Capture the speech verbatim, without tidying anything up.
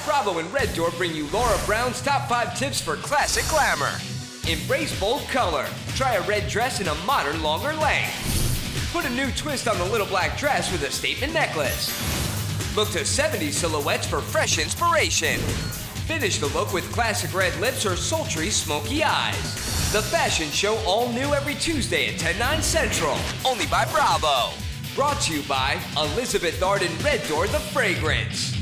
Bravo and Red Door bring you Laura Brown's top five tips for classic glamour. Embrace bold color. Try a red dress in a modern longer length. Put a new twist on the little black dress with a statement necklace. Look to seventies silhouettes for fresh inspiration. Finish the look with classic red lips or sultry smoky eyes. The Fashion Show, all new every Tuesday at ten, nine Central. Only by Bravo. Brought to you by Elizabeth Arden Red Door, the fragrance.